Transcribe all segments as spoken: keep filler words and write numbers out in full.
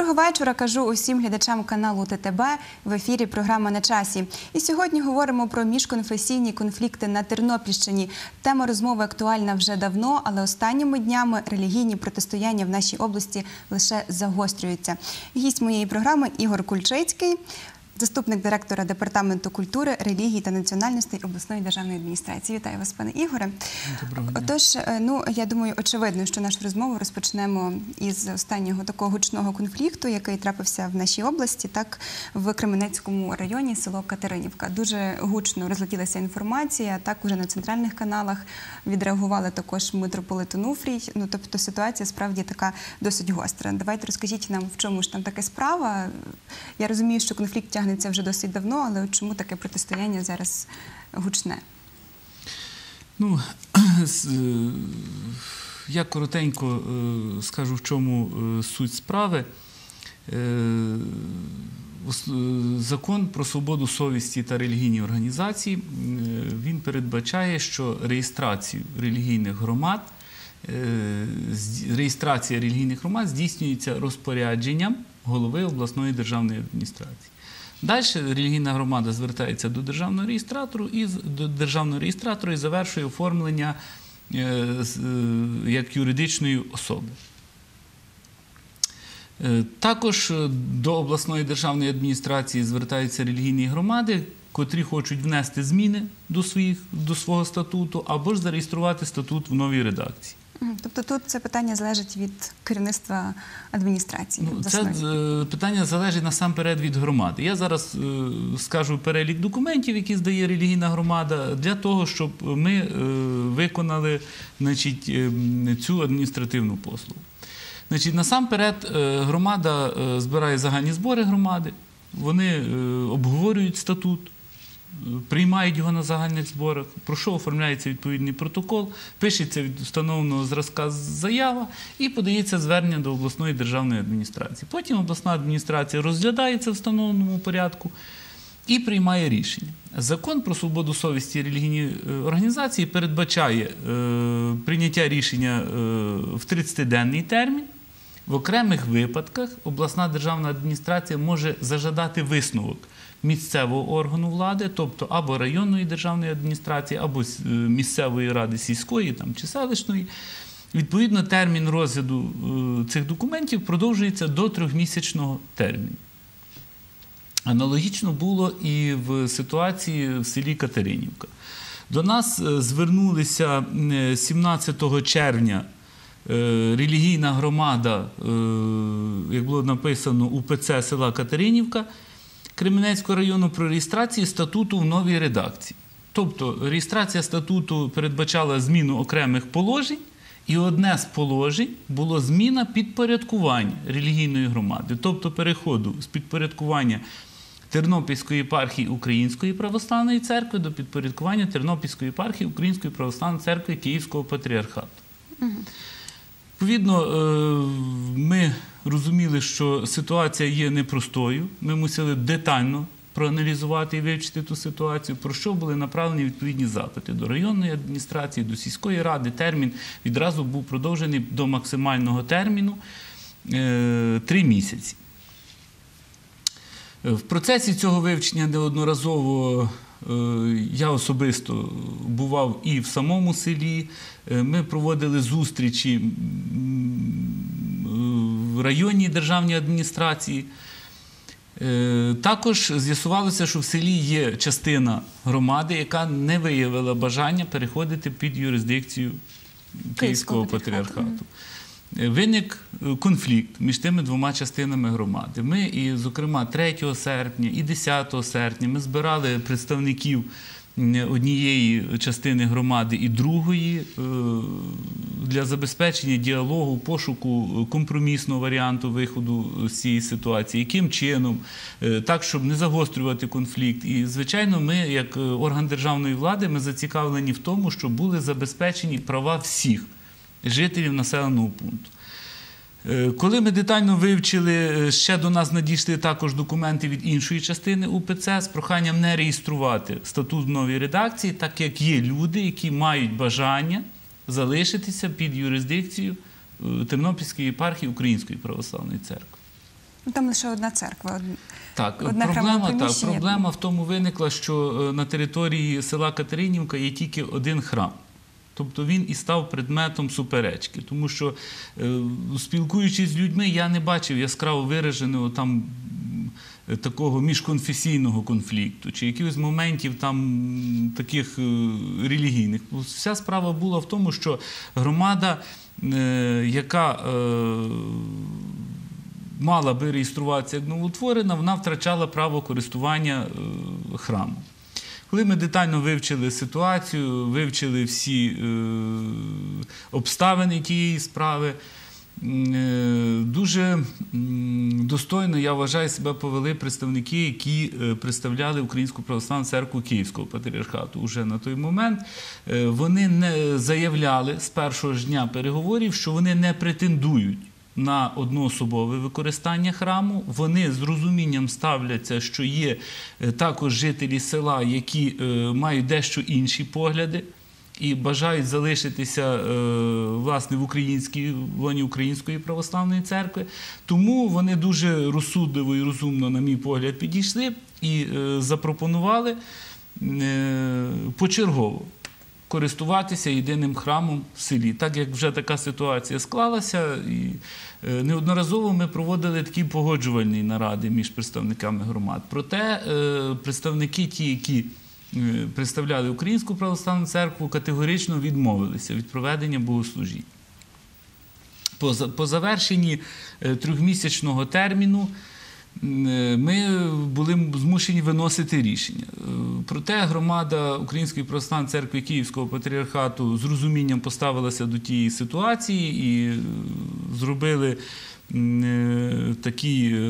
Доброго вечора, кажу усім глядачам каналу Т Т Б. В ефірі програма «На часі». І сьогодні говоримо про міжконфесійні конфлікти на Тернопільщині. Тема розмови актуальна вже давно, але останніми днями релігійні протистояння в нашій області лише загострюються. Гість моєї програми – Ігор Кульчицький, заступник директора Департаменту культури, релігії та національностей обласної державної адміністрації. Вітаю вас, пане Ігоре. Доброго дня. Отож, ну, я думаю, очевидно, що нашу розмову розпочнемо із останнього такого гучного конфлікту, який трапився в нашій області, так, в Кременецькому районі, село Катеринівка. Дуже гучно розлетілася інформація, так, уже на центральних каналах відреагували також митрополит Онуфрій. Ну, тобто ситуація справді така досить гостра. Давайте розкажіть нам, в чому ж там така справа. Я розумію, що конфлікт тягнеться вже досить давно, але от чому таке протистояння зараз гучне? Ну, я коротенько скажу, в чому суть справи. Закон про свободу совісті та релігійні організації, він передбачає, що реєстрацію релігійних громад, реєстрація релігійних громад здійснюється розпорядженням голови обласної державної адміністрації. Далі релігійна громада звертається до державного реєстратора і, до державного реєстратора і завершує оформлення як юридичної особи. Також до обласної державної адміністрації звертаються релігійні громади, котрі хочуть внести зміни до, своїх, до свого статуту або ж зареєструвати статут в новій редакції. Тобто тут це питання залежить від керівництва адміністрації? Ну, це питання залежить насамперед від громади. Я зараз е, скажу перелік документів, які здає релігійна громада, для того, щоб ми е, виконали, значить, е, цю адміністративну послугу. Значить, насамперед е, громада е, збирає загальні збори громади, вони е, обговорюють статут, приймають його на загальних зборах, про що оформляється відповідний протокол, пишеться від встановленого зразка заява і подається звернення до обласної державної адміністрації. Потім обласна адміністрація розглядає це в встановленому порядку і приймає рішення. Закон про свободу совісті і релігійні організації передбачає е, прийняття рішення е, в тридцятиденний термін. В окремих випадках обласна державна адміністрація може зажадати висновок місцевого органу влади, тобто або районної державної адміністрації, або місцевої ради сільської там, чи селищної. Відповідно, термін розгляду е, цих документів продовжується до трьохмісячного терміну. Аналогічно було і в ситуації в селі Катеринівка. До нас звернулися сімнадцятого червня релігійна громада, як було написано, У Пе Це села Катеринівка Кременецького району про реєстрацію статуту в новій редакції. Тобто реєстрація статуту передбачала зміну окремих положень, і одне з положень було зміна підпорядкування релігійної громади, тобто переходу з підпорядкування Тернопільської єпархії Української православної церкви до підпорядкування Тернопільської єпархії Української православної церкви Київського патріархату. Угу. Відповідно, ми розуміли, що ситуація є непростою. Ми мусили детально проаналізувати і вивчити ту ситуацію, про що були направлені відповідні запити до районної адміністрації, до сільської ради. Термін відразу був продовжений до максимального терміну – три місяці. В процесі цього вивчення неодноразово я особисто бував і в самому селі, ми проводили зустрічі в районній державній адміністрації. Також з'ясувалося, що в селі є частина громади, яка не виявила бажання переходити під юрисдикцію Київського патріархату. Виник конфлікт між тими двома частинами громади. Ми, і, зокрема, третього серпня і десятого серпня ми збирали представників однієї частини громади і другої для забезпечення діалогу, пошуку компромісного варіанту виходу з цієї ситуації. Яким чином? Так, щоб не загострювати конфлікт. І, звичайно, ми, як орган державної влади, ми зацікавлені в тому, щоб були забезпечені права всіх жителів населеного пункту. Коли ми детально вивчили, ще до нас надійшли також документи від іншої частини У Пе Це з проханням не реєструвати статут в новій редакції, так як є люди, які мають бажання залишитися під юрисдикцією Тернопільської єпархії Української православної церкви. Ну, там лише одна церква. од- Так, Одне храмове проблема, так, приміщення. проблема в тому виникла, що е, на території села Катеринівка є тільки один храм. Тобто він і став предметом суперечки. Тому що, е, спілкуючись з людьми, я не бачив яскраво вираженого там е, такого міжконфесійного конфлікту чи якихось моментів там м, таких е, релігійних. Вся справа була в тому, що громада, е, яка е, мала би реєструватися як новоутворена, вона втрачала право користування е, храмом. Коли ми детально вивчили ситуацію, вивчили всі е, обставини тієї справи, е, дуже м, достойно, я вважаю, себе повели представники, які е, представляли Українську православну церкву Київського патріархату. Уже на той момент е, вони не заявляли з першого ж дня переговорів, що вони не претендують на одноособове використання храму. Вони з розумінням ставляться, що є е, також жителі села, які е, мають дещо інші погляди і бажають залишитися е, власне в українській в лоні Української православної церкви. Тому вони дуже розсудливо і розумно, на мій погляд, підійшли і е, запропонували е, почергово користуватися єдиним храмом в селі. Так як вже така ситуація склалася, і е, неодноразово ми проводили такі погоджувальні наради між представниками громад. Проте е, представники ті, які е, представляли Українську православну церкву, категорично відмовилися від проведення богослужінь. По, за- по завершенні е, трьохмісячного терміну ми були змушені виносити рішення. Проте громада Української православної церкви Київського патріархату з розумінням поставилася до тієї ситуації і зробили е, такі, е,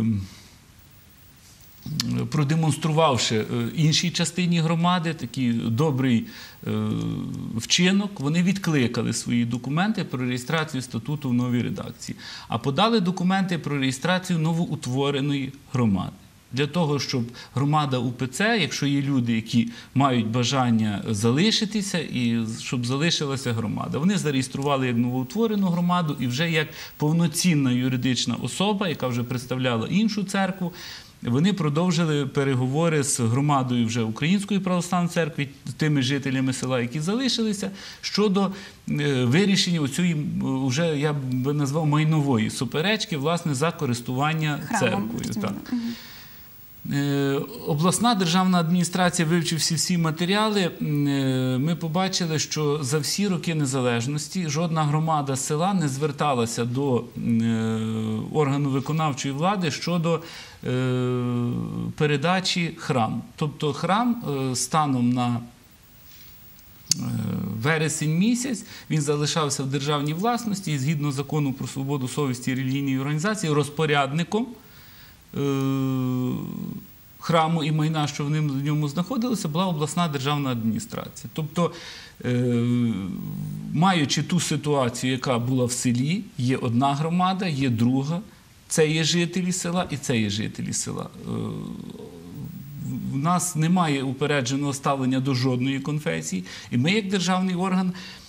продемонструвавши іншій частині громади такий добрий е, вчинок, вони відкликали свої документи про реєстрацію статуту в новій редакції, а подали документи про реєстрацію новоутвореної громади. Для того, щоб громада УПЦ, якщо є люди, які мають бажання залишитися, і щоб залишилася громада. Вони зареєстрували як новоутворену громаду і вже як повноцінна юридична особа, яка вже представляла іншу церкву, вони продовжили переговори з громадою вже Української православної церкви, тими жителями села, які залишилися, щодо е, вирішення оцієї, вже я би назвав, майнової суперечки, власне, за користування Храмом, церквою. розуміло. Так. Е, Обласна державна адміністрація, вивчивши всі матеріали, е, ми побачили, що за всі роки незалежності жодна громада села не зверталася до е, органу виконавчої влади щодо е, передачі храму. Тобто храм е, станом на е, вересень місяць, він залишався в державній власності і згідно закону про свободу совісті і релігійної організації розпорядником храму і майна, що в ньому знаходилися, була обласна державна адміністрація. Тобто, маючи ту ситуацію, яка була в селі, є одна громада, є друга, це є жителі села і це є жителі села. В нас немає упередженого ставлення до жодної конфесії, і ми, як державний орган,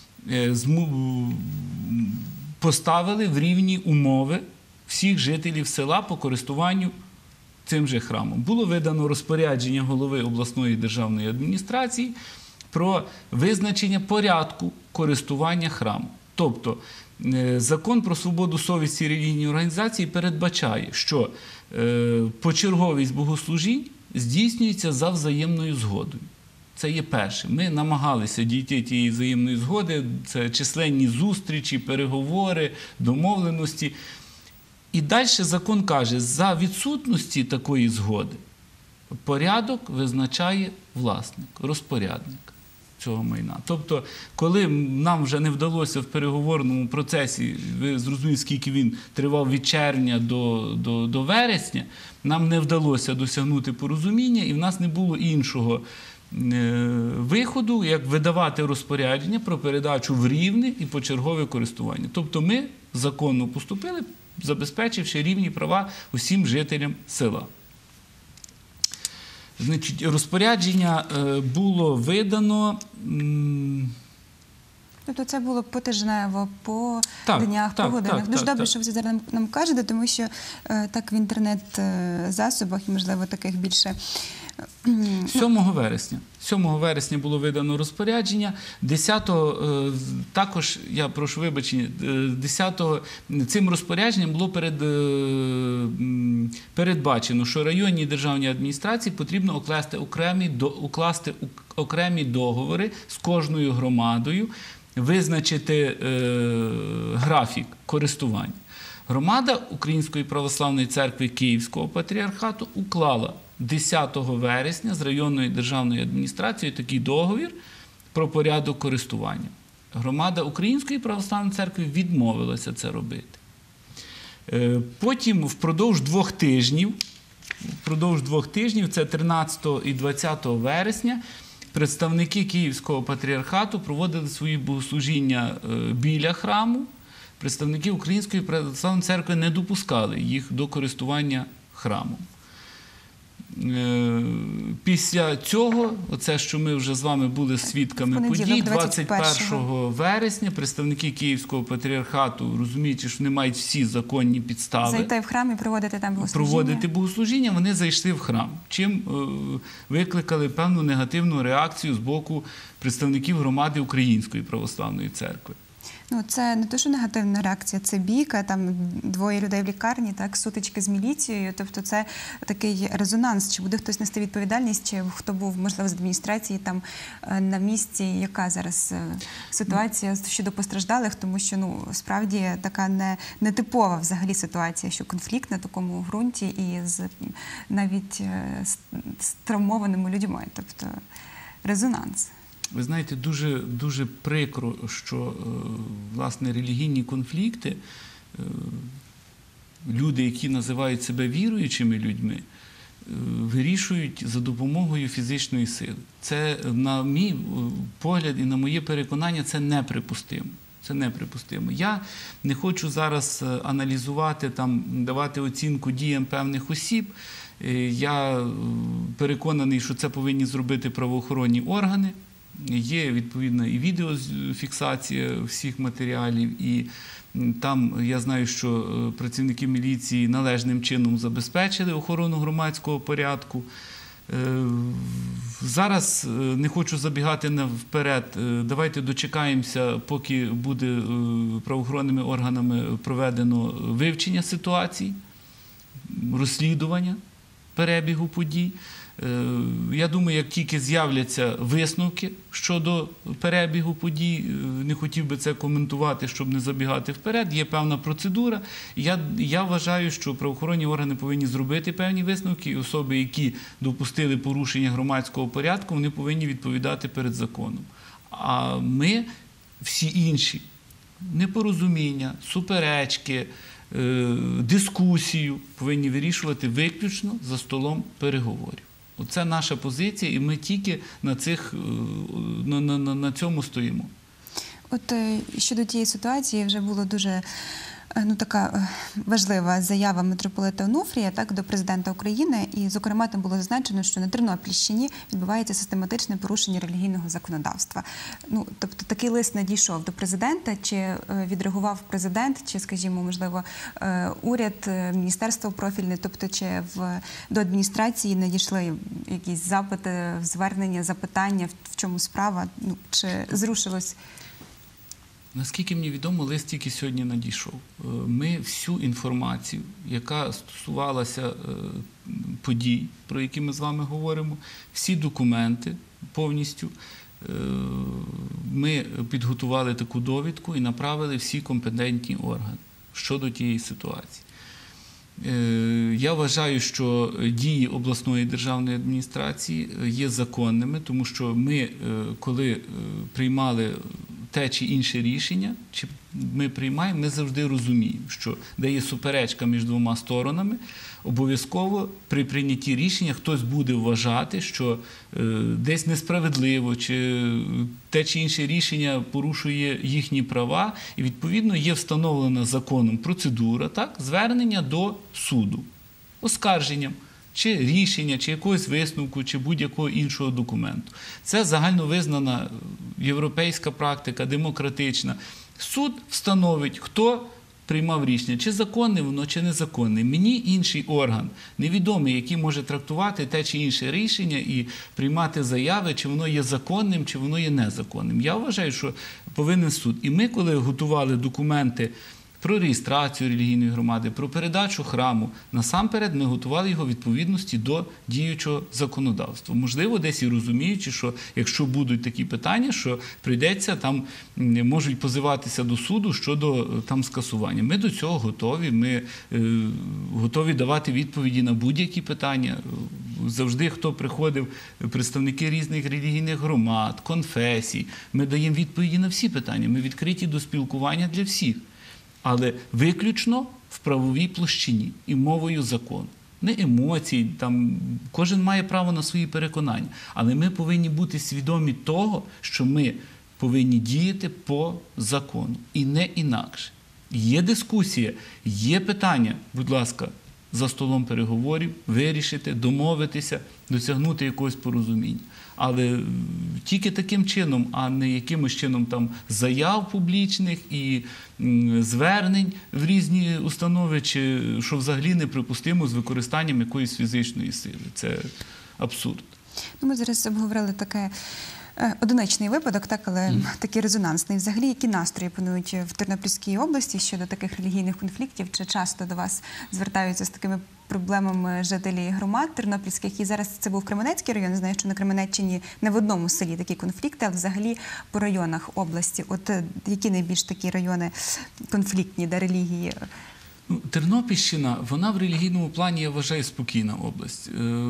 поставили в рівні умови всіх жителів села по користуванню цим же храмом. Було видано розпорядження голови обласної державної адміністрації про визначення порядку користування храмом. Тобто, закон про свободу совісті і релігійної організації передбачає, що почерговість богослужінь здійснюється за взаємною згодою. Це є перше. Ми намагалися дійти тієї взаємної згоди, це численні зустрічі, переговори, домовленості. І далі закон каже, за відсутності такої згоди порядок визначає власник, розпорядник цього майна. Тобто, коли нам вже не вдалося в переговорному процесі, ви зрозумієте, скільки він тривав від червня до, до, до вересня, нам не вдалося досягнути порозуміння, і в нас не було іншого виходу, як видавати розпорядження про передачу в рівне і почергове користування. Тобто ми законно поступили, забезпечивши рівні права усім жителям села. Значить, розпорядження було видано Тобто це було потижнево, по Так, днях, так, по годинах. так, Дуже так, добре, так. що ви це зараз нам, нам кажете, тому що е, так в інтернет-засобах, і, можливо, таких більше... м, сьомого вересня. сьомого вересня було видано розпорядження. десятого, е, також, я прошу вибачення, е, десятого цим розпорядженням було перед, е, м, передбачено, що районній державній адміністрації потрібно укласти окремі, до- укласти ук- окремі договори з кожною громадою, визначити е, графік користування. Громада Української православної церкви Київського патріархату уклала десятого вересня з районною державною адміністрацією такий договір про порядок користування. Громада Української православної церкви відмовилася це робити. Е, Потім впродовж двох тижнів, впродовж двох тижнів, це тринадцятого і двадцятого вересня, представники Київського патріархату проводили свої богослужіння е, біля храму. Представники Української православної церкви не допускали їх до користування храмом. Е, Після цього, оце, що ми вже з вами були свідками В понеділок, подій, двадцять першого двадцять першого вересня представники Київського патріархату, розуміючи, що вони мають всі законні підстави Зайти в храм і проводити там богослужіння. проводити богослужіння, вони зайшли в храм, чим е, викликали певну негативну реакцію з боку представників громади Української православної церкви. Ну, це не те, що негативна реакція, це бійка, там двоє людей в лікарні, так, сутички з міліцією. Тобто це такий резонанс, чи буде хтось нести відповідальність, чи хто був, можливо, з адміністрації там е, на місці. Яка зараз е, ситуація щодо постраждалих, тому що, ну, справді така не, нетипова взагалі ситуація, що конфлікт на такому ґрунті і з навіть е, з, з травмованими людьми. Тобто резонанс. Ви знаєте, дуже, дуже прикро, що е, власне релігійні конфлікти, е, люди, які називають себе віруючими людьми, е, вирішують за допомогою фізичної сили. Це, на мій е, погляд і на моє переконання, це неприпустимо. Це неприпустимо. Я не хочу зараз е, аналізувати, там, давати оцінку діям певних осіб. Е, Я е, переконаний, що це повинні зробити правоохоронні органи. Є відповідна і відеофіксація всіх матеріалів, і там я знаю, що працівники міліції належним чином забезпечили охорону громадського порядку. Зараз не хочу забігати вперед. Давайте дочекаємося, поки буде правоохоронними органами проведено вивчення ситуації, розслідування перебігу подій. Я думаю, як тільки з'являться висновки щодо перебігу подій, не хотів би це коментувати, щоб не забігати вперед, є певна процедура. Я, я вважаю, що правоохоронні органи повинні зробити певні висновки, і особи, які допустили порушення громадського порядку, вони повинні відповідати перед законом. А ми, всі інші, непорозуміння, суперечки, дискусію повинні вирішувати виключно за столом переговорів. Оце наша позиція, і ми тільки на, цих, на, на, на цьому стоїмо. От щодо тієї ситуації вже було дуже ну, така важлива заява митрополита Онуфрія, так, до президента України, і, зокрема, там було зазначено, що на Тернопільщині відбувається систематичне порушення релігійного законодавства. Ну, тобто такий лист надійшов до президента, чи відреагував президент, чи, скажімо, можливо, уряд, міністерство профільне, тобто чи в, до адміністрації надійшли якісь запити, звернення, запитання, в чому справа, ну, чи зрушилось? Наскільки мені відомо, лист тільки сьогодні надійшов. Ми всю інформацію, яка стосувалася подій, про які ми з вами говоримо, всі документи повністю, ми підготували таку довідку і направили всі компетентні органи щодо тієї ситуації. Я вважаю, що дії обласної державної адміністрації є законними, тому що ми, коли приймали те чи інше рішення, чи ми приймаємо, ми завжди розуміємо, що де є суперечка між двома сторонами, обов'язково при прийнятті рішення хтось буде вважати, що е, десь несправедливо, чи те чи інше рішення порушує їхні права, і відповідно є встановлена законом процедура, так, звернення до суду, оскарженням чи рішення, чи якогось висновку, чи будь-якого іншого документу. Це загальновизнана європейська практика, демократична. Суд встановить, хто приймав рішення, чи законне воно, чи незаконне. Мені інший орган, невідомий, який може трактувати те чи інше рішення і приймати заяви, чи воно є законним, чи воно є незаконним. Я вважаю, що повинен суд. І ми, коли готували документи про реєстрацію релігійної громади, про передачу храму, насамперед ми готували його в відповідності до діючого законодавства. Можливо, десь і розуміючи, що якщо будуть такі питання, що прийдеться, там можуть позиватися до суду щодо там скасування. Ми до цього готові, ми е, готові давати відповіді на будь-які питання. Завжди, хто приходив, представники різних релігійних громад, конфесій, ми даємо відповіді на всі питання, ми відкриті до спілкування для всіх. Але виключно в правовій площині і мовою закону. Не емоцій, там, кожен має право на свої переконання. Але ми повинні бути свідомі того, що ми повинні діяти по закону. І не інакше. Є дискусія, є питання, будь ласка, за столом переговорів, вирішити, домовитися, досягнути якогось порозуміння. Але тільки таким чином, а не якимось чином там заяв публічних і м, звернень в різні установи, чи що взагалі неприпустимо з використанням якоїсь фізичної сили. Це абсурд. Ну, ми зараз обговорили таке е, одиничний випадок, так, але mm. такий резонансний. Взагалі, які настрої панують в Тернопільській області щодо таких релігійних конфліктів? Чи часто до вас звертаються з такими проблемами жителі громад тернопільських? І зараз це був Кременецький район. Знаю, що на Кременеччині не в одному селі такі конфлікти, а взагалі по районах області. От які найбільш такі райони конфліктні, де релігії? Ну, Тернопільщина, вона в релігійному плані, я вважаю, спокійна область.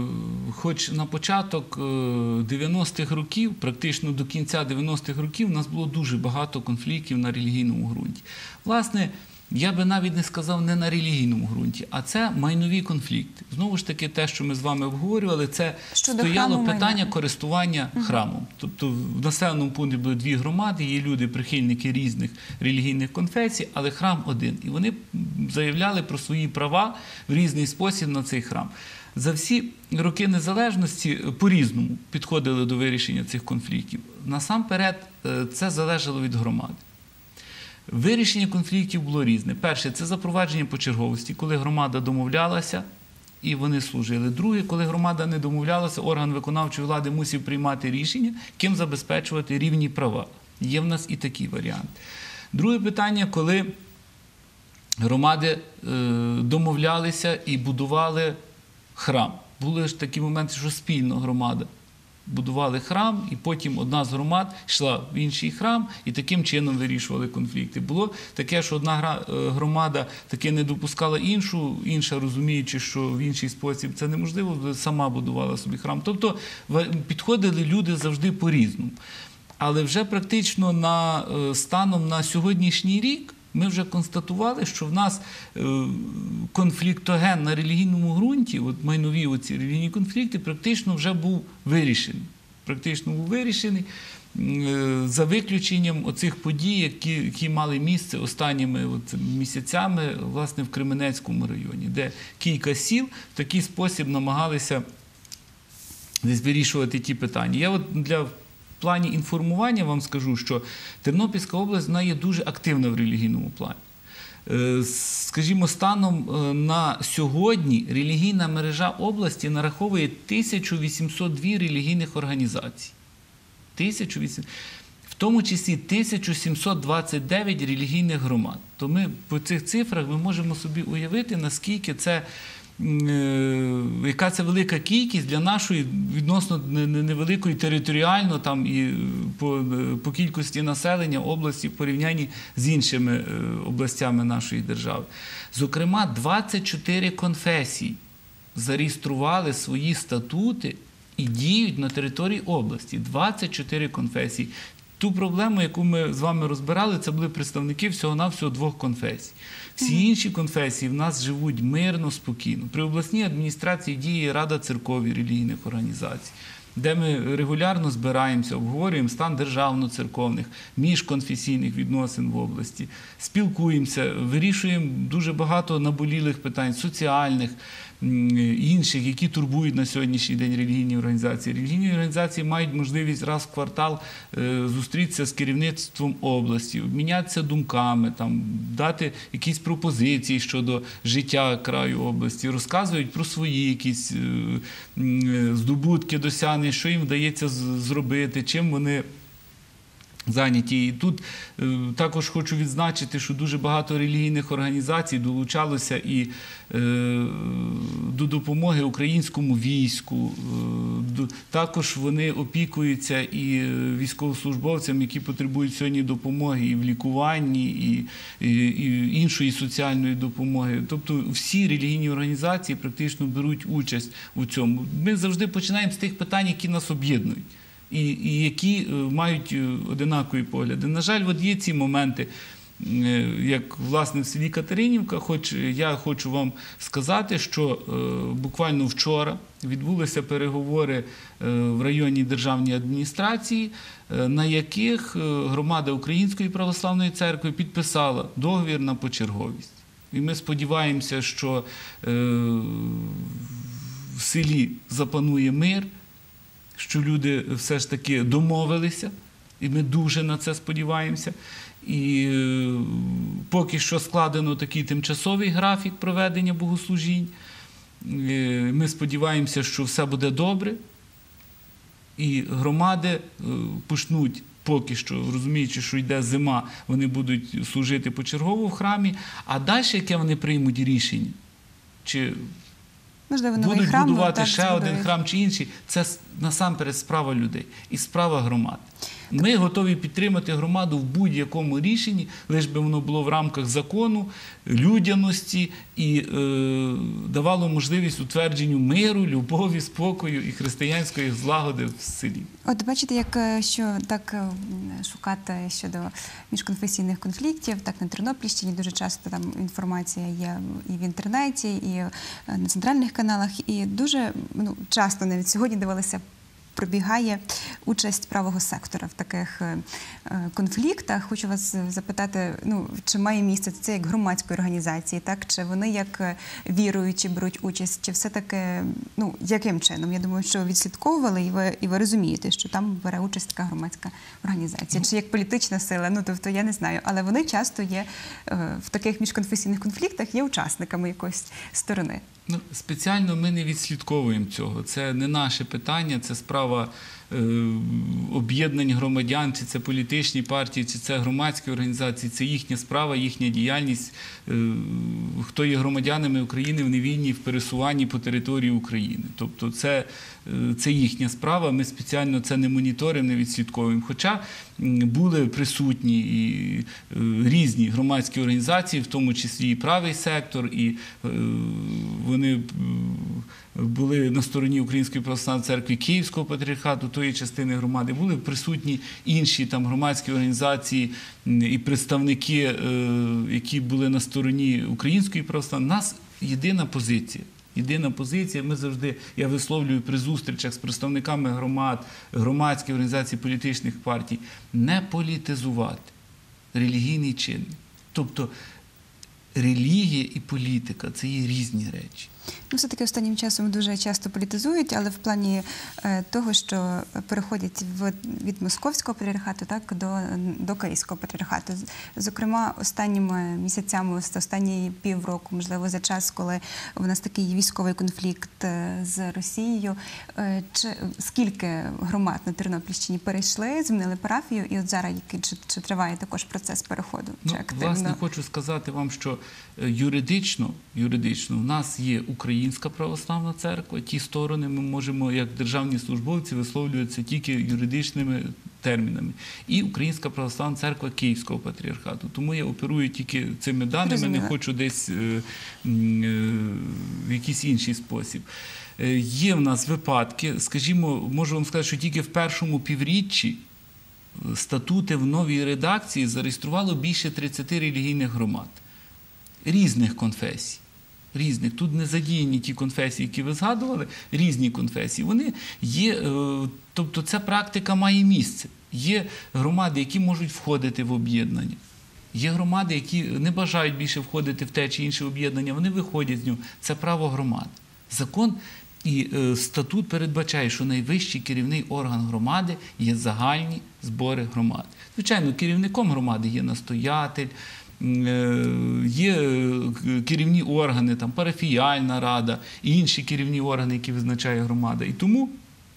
Хоч на початок дев'яностих років, практично до кінця дев'яностих років, у нас було дуже багато конфліктів на релігійному ґрунті. Власне, я би навіть не сказав не на релігійному ґрунті, а це майнові конфлікти. Знову ж таки, те, що ми з вами обговорювали, це щодо стояло храму, питання майна. користування угу. храмом. Тобто в населеному пункті були дві громади, є люди, прихильники різних релігійних конфесій, але храм один. І вони заявляли про свої права в різний спосіб на цей храм. За всі роки незалежності по-різному підходили до вирішення цих конфліктів. Насамперед, це залежало від громади. Вирішення конфліктів було різне. Перше – це запровадження почерговості, коли громада домовлялася і вони служили. Друге – коли громада не домовлялася, орган виконавчої влади мусив приймати рішення, ким забезпечувати рівні права. Є в нас і такі варіанти. Друге питання – коли громади е, домовлялися і будували храм. Були ж такі моменти, що спільно громада будували храм, і потім одна з громад йшла в інший храм і таким чином вирішували конфлікти. Було таке, що одна громада таки не допускала іншу, інша, розуміючи, що в інший спосіб це неможливо, сама будувала собі храм. Тобто підходили люди завжди по-різному. Але вже практично на, станом на сьогоднішній рік ми вже констатували, що в нас конфліктоген на релігійному ґрунті, от майнові оці релігійні конфлікти, практично вже був вирішений. Практично був вирішений за виключенням оцих подій, які, які мали місце останніми от місяцями, власне, в Кременецькому районі, де кілька сіл в такий спосіб намагалися десь вирішувати ті питання. Я от для В плані інформування вам скажу, що Тернопільська область, вона є дуже активна в релігійному плані. Скажімо, станом на сьогодні релігійна мережа області нараховує тисячу вісімсот дві релігійних організацій. тисяча вісімсот В тому числі тисяча сімсот двадцять дев'ять релігійних громад. То ми по цих цифрах ми можемо собі уявити, наскільки це яка це велика кількість для нашої відносно невеликої територіально там, і по, по кількості населення області в порівнянні з іншими областями нашої держави. Зокрема, двадцять чотири конфесії зареєстрували свої статути і діють на території області. двадцять чотири конфесії. Ту проблему, яку ми з вами розбирали, це були представники всього-навсього двох конфесій. Всі інші конфесії в нас живуть мирно, спокійно. При обласній адміністрації діє Рада церков і релігійних організацій, де ми регулярно збираємося, обговорюємо стан державно-церковних, міжконфесійних відносин в області, спілкуємося, вирішуємо дуже багато наболілих питань, соціальних, інших, які турбують на сьогоднішній день релігійні організації. Релігійні організації мають можливість раз в квартал зустрітися з керівництвом області, обмінятися думками, там, дати якісь пропозиції щодо життя краю області, розказують про свої якісь здобутки, досягнення, що їм вдається зробити, чим вони зайняті. І тут е, також хочу відзначити, що дуже багато релігійних організацій долучалося і е, до допомоги українському війську. Е, до, також вони опікуються і військовослужбовцям, які потребують сьогодні допомоги і в лікуванні, і, і, і іншої соціальної допомоги. Тобто всі релігійні організації практично беруть участь у цьому. Ми завжди починаємо з тих питань, які нас об'єднують. І, і які мають одинакові погляди. На жаль, от є ці моменти, як, власне, в селі Катеринівка, хоч я хочу вам сказати, що е, буквально вчора відбулися переговори е, в районній державній адміністрації, е, на яких громада Української православної церкви підписала договір на почерговість. І ми сподіваємося, що е, в селі запанує мир, що люди все ж таки домовилися, і ми дуже на це сподіваємося. І е, поки що складено такий тимчасовий графік проведення богослужінь. Е, ми сподіваємося, що все буде добре, і громади е, почнуть, поки що, розуміючи, що йде зима, вони будуть служити почергово в храмі, а далі, яке вони приймуть рішення, чи можливо, новий будуть храм, будувати так, ще збудують. один храм чи інший, це насамперед справа людей і справа громад. Ми готові підтримати громаду в будь-якому рішенні, лише би воно було в рамках закону, людяності і е, давало можливість утвердженню миру, любові, спокою і християнської злагоди в селі. От бачите, як що так шукати щодо міжконфесійних конфліктів, так на Тернопільщині дуже часто там інформація є і в інтернеті, і на центральних каналах, і дуже ну, часто навіть сьогодні дивилися, пробігає участь правого сектора в таких е, конфліктах. Хочу вас запитати, ну, чи має місце це як громадської організації, так? Чи вони як віруючі беруть участь, чи все-таки, ну, яким чином? Я думаю, що відслідковували, і ви, і ви розумієте, що там бере участь така громадська організація. Чи як політична сила, ну, тобто я не знаю. Але вони часто є е, в таких міжконфесійних конфліктах, є учасниками якоїсь сторони. Ну, спеціально ми не відслідковуємо цього. Це не наше питання, це справа е, об'єднань громадян, чи це політичні партії, чи це громадські організації. Це їхня справа, їхня діяльність. Е, хто є громадянами України в невільній в пересуванні по території України. Тобто це, е, це їхня справа, ми спеціально це не моніторимо, не відслідковуємо. Хоча були присутні і е, різні громадські організації, в тому числі і правий сектор, і е, вони були на стороні Української православної церкви Київського патріархату, тої частини громади, були присутні інші там громадські організації і представники, які були на стороні Української православної. У нас єдина позиція. Єдина позиція, ми завжди, я висловлюю при зустрічах з представниками громад, громадських організацій, політичних партій, не політизувати релігійний чинник. Тобто релігія і політика – це є різні речі. Ну, все-таки останнім часом дуже часто політизують, але в плані е, того, що переходять в, від Московського патріархату, так, до, до Київського патріархату. Зокрема, останніми місяцями, останні півроку, можливо, за час, коли у нас такий військовий конфлікт з Росією, е, чи, скільки громад на Тернопільщині перейшли, змінили парафію, і от зараз який, чи, чи триває також процес переходу? Ну, чи активно? власне, хочу сказати вам, що юридично, юридично в нас є Українська православна церква, ті сторони ми можемо, як державні службовці, висловлюватися тільки юридичними термінами. І Українська православна церква Київського патріархату. Тому я оперую тільки цими даними, Розуміло. не хочу десь е, е, в якийсь інший спосіб. Е, є в нас випадки, скажімо, можу вам сказати, що тільки в першому півріччі статути в новій редакції зареєструвало більше тридцяти релігійних громад. Різних конфесій. Різних. Тут не задіяні ті конфесії, які ви згадували, різні конфесії. Вони є, тобто ця практика має місце. Є громади, які можуть входити в об'єднання. Є громади, які не бажають більше входити в те чи інше об'єднання, вони виходять з нього. Це право громад. Закон і е, статут передбачає, що найвищий керівний орган громади є загальні збори громади. Звичайно, керівником громади є настоятель, е, є керівні органи, там, парафіяльна рада і інші керівні органи, які визначає громада. І тому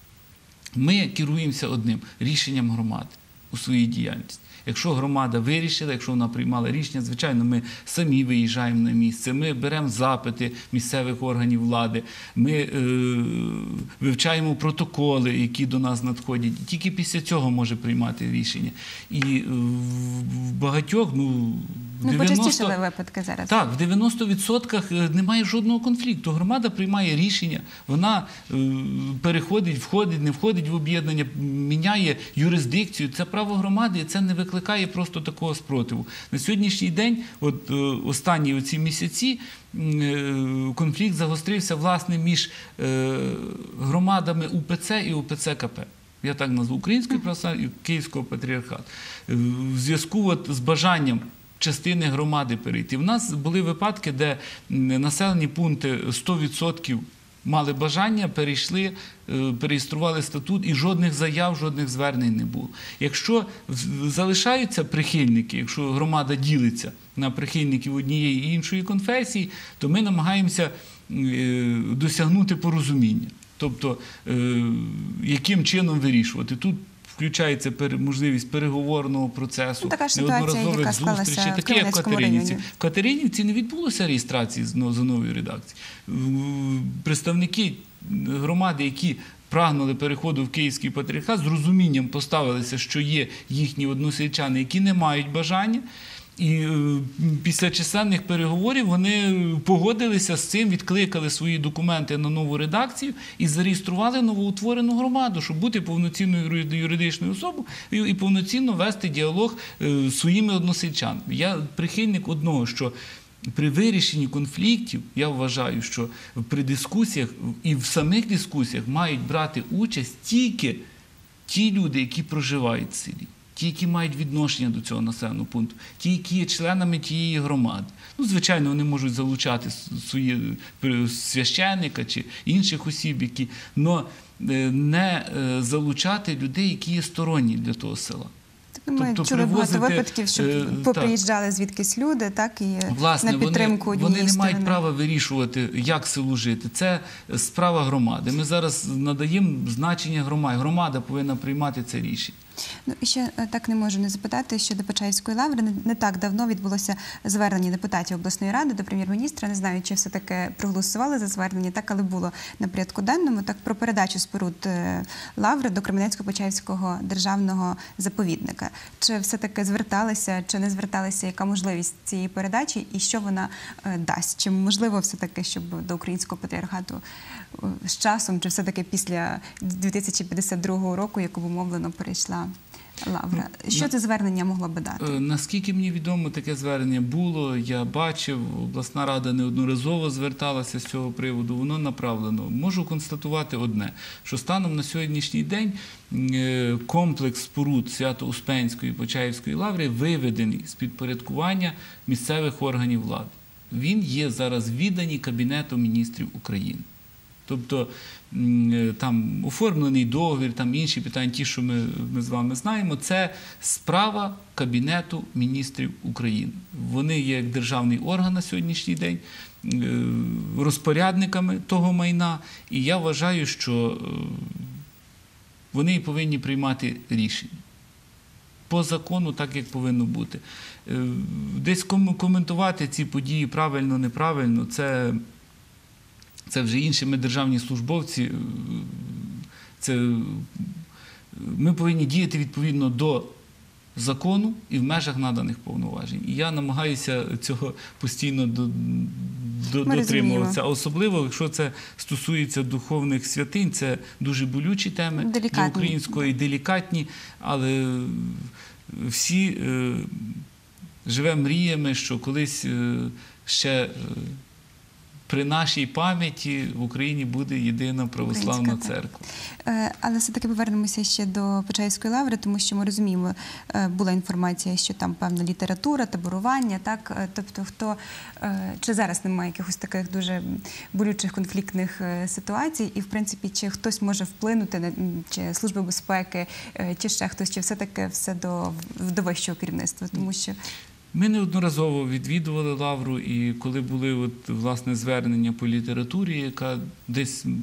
ми керуємося одним – рішенням громади у своїй діяльності. Якщо громада вирішила, якщо вона приймала рішення, звичайно, ми самі виїжджаємо на місце, ми беремо запити місцевих органів влади, ми е, вивчаємо протоколи, які до нас надходять. І тільки після цього може приймати рішення. І е, в багатьох, ну, Ну, почастішали випадки зараз. Так, в дев'яноста відсотках немає жодного конфлікту. Громада приймає рішення, вона е, переходить, входить, не входить в об'єднання, міняє юрисдикцію. Це право громади, і це не викликає просто такого спротиву. На сьогоднішній день, от е, останні оці місяці, е, конфлікт загострився, власне, між е, громадами УПЦ і УПЦ-КП. Я так назву Української православної і Київського патріархату. В зв'язку от з бажанням частини громади перейти. У нас були випадки, де населені пункти сто відсотків мали бажання, перейшли, переєстрували статут і жодних заяв, жодних звернень не було. Якщо залишаються прихильники, якщо громада ділиться на прихильників однієї і іншої конфесії, то ми намагаємося досягнути порозуміння. Тобто, яким чином вирішувати. Тут включається можливість переговорного процесу, ну, така неодноразових зустрічей, такі як в Катеринівці. В Катеринівці не відбулося реєстрації за новою редакцією. Представники громади, які прагнули переходу в Київський патріархат, з розумінням поставилися, що є їхні односельчани, які не мають бажання. І після численних переговорів вони погодилися з цим, відкликали свої документи на нову редакцію і зареєстрували новоутворену громаду, щоб бути повноцінною юридичною особою і повноцінно вести діалог з своїми односельчанами. Я прихильник одного, що при вирішенні конфліктів, я вважаю, що при дискусіях і в самих дискусіях мають брати участь тільки ті люди, які проживають в селі. Ті, які мають відношення до цього населеного пункту, ті, які є членами тієї громади. Ну, звичайно, вони можуть залучати свої священника чи інших осіб, які, але не залучати людей, які є сторонні для того села. Ми тобто, чули багато випадків, що е, поприїжджали звідкись люди, так, і власне, на підтримку вони, однієї вони не сторони. мають права вирішувати, як селу жити. Це справа громади. Ми зараз надаємо значення громаді. Громада повинна приймати це рішення. Ну, і ще так не можу не запитати, щодо Почаївської лаври. Не, не так давно відбулося звернення депутатів обласної ради до прем'єр-міністра. Не знаю, чи все-таки проголосували за звернення, так, але було на порядку денному, так, про передачу споруд лаври до Кременецько-Почаївського державного заповідника. Чи все-таки зверталися, чи не зверталися, яка можливість цієї передачі і що вона е, дасть? Чи можливо все-таки, щоб до Українського патріархату е, з часом, чи все-таки після дві тисячі п'ятдесят другого року, як обумовлено, перейшла лавра? Що це звернення могло би дати? Наскільки мені відомо, таке звернення було, я бачив, обласна рада неодноразово зверталася з цього приводу, воно направлено. Можу констатувати одне, що станом на сьогоднішній день комплекс споруд Свято-Успенської і Почаївської лаври виведений з підпорядкування місцевих органів влади. Він є зараз відданий Кабінету міністрів України. Тобто там оформлений договір, там інші питання, ті, що ми, ми з вами знаємо, це справа Кабінету міністрів України. Вони є як державний орган на сьогоднішній день, розпорядниками того майна, і я вважаю, що вони і повинні приймати рішення. По закону, так, як повинно бути. Десь коментувати ці події правильно, неправильно, це... Це вже інші ми державні службовці. Це, ми повинні діяти відповідно до закону і в межах наданих повноважень. І я намагаюся цього постійно до, до, дотримуватися. Особливо, якщо це стосується духовних святинь, це дуже болючі теми делікатні. Для української, делікатні, але всі е, живемо мріями, що колись е, ще... Е, при нашій пам'яті в Україні буде єдина православна Українська, так. церква. Е, Але все-таки повернемося ще до Почаївської лаври, тому що ми розуміємо, е, була інформація, що там певна література, таборування, так? Е, Тобто, хто, е, чи зараз немає якихось таких дуже болючих конфліктних е, ситуацій, і, в принципі, чи хтось може вплинути, на, чи Служба безпеки, е, чи ще хтось, чи все-таки все до, до вищого керівництва, тому що... Ми неодноразово відвідували лавру, і коли були от, власне, звернення по літературі, яка десь м,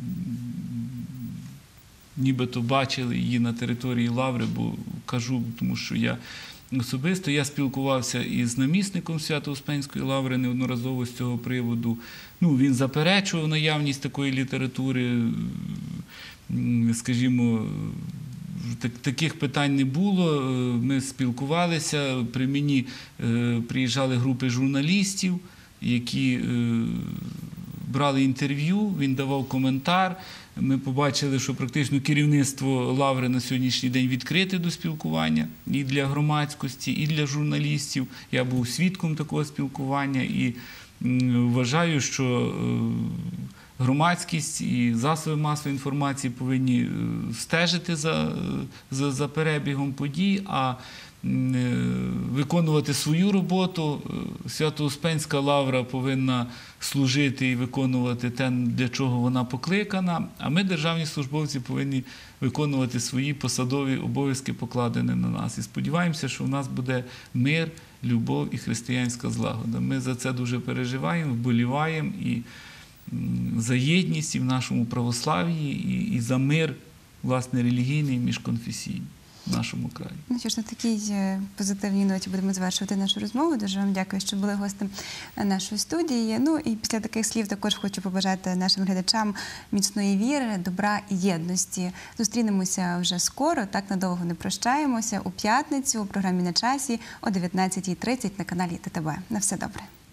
нібито бачили її на території лаври, бо кажу, тому що я особисто, я спілкувався із намісником Свято-Успенської лаври неодноразово з цього приводу. Ну, він заперечував наявність такої літератури, м, скажімо, Так- таких питань не було. Ми спілкувалися. При мені е, приїжджали групи журналістів, які е, брали інтерв'ю, він давав коментар. Ми побачили, що практично керівництво лаври на сьогоднішній день відкрите до спілкування і для громадськості, і для журналістів. Я був свідком такого спілкування і м, вважаю, що е, громадськість і засоби масової інформації повинні е, стежити за, е, за, за перебігом подій, а м, е, виконувати свою роботу. Е, Свято-Успенська лавра повинна служити і виконувати те, для чого вона покликана, а ми, державні службовці, повинні виконувати свої посадові обов'язки, покладені на нас. І сподіваємося, що в нас буде мир, любов і християнська злагода. Ми за це дуже переживаємо, вболіваємо і за єдність і в нашому православ'ї, і, і за мир, власне, релігійний і міжконфесійний в нашому краї. Ну що ж, на такій е, позитивній ноті будемо завершувати нашу розмову. Дуже вам дякую, що були гостем нашої студії. Ну і після таких слів також хочу побажати нашим глядачам міцної віри, добра і єдності. Зустрінемося вже скоро, так надовго не прощаємося, у п'ятницю у програмі «На часі» о дев'ятнадцятій тридцять на каналі Т Т Б. На все добре.